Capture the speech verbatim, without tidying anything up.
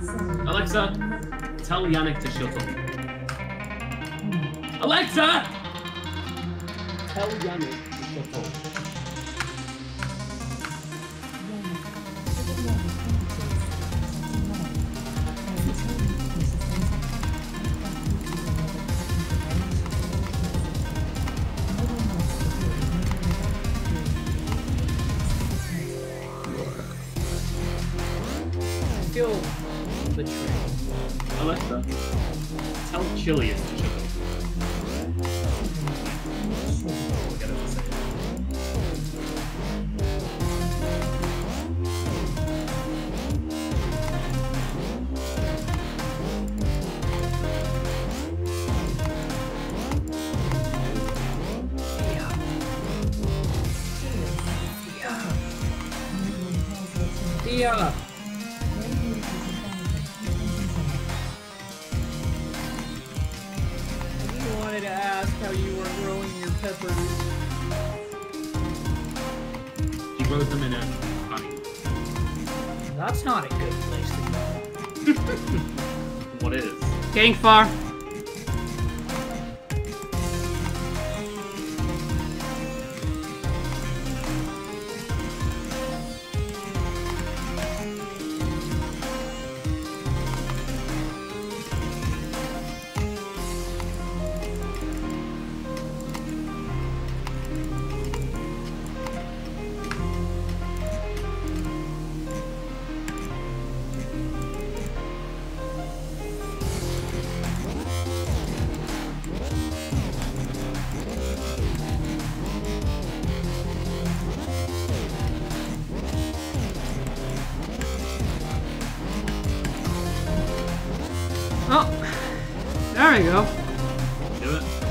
Alexa, tell Yannick to shut up. Alexa! Tell Yannick to shut up. I feel betrayed. Alexa, tell Chilius to shut up. We'll get it to say it. Yeah. I wanted to ask how you were growing your peppers. She grows them in a honey. That's not a good place to go. What is? Getting far. Oh, there we go. Do it.